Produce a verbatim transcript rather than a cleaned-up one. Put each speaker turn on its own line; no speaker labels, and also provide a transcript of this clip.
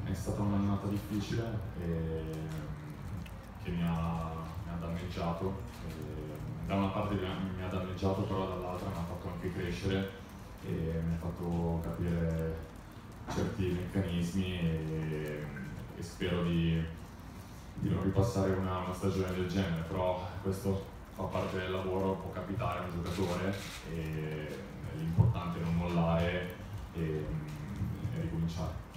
è stata un'annata difficile e, che mi ha, mi ha danneggiato. E, da una parte mi ha danneggiato, però dall'altra mi ha fatto anche crescere e mi ha fatto capire certi meccanismi e, e spero di, di non ripassare una, una stagione del genere, però questo fa parte del lavoro, può capitare a un giocatore e l'importante è non mollare e, e ricominciare.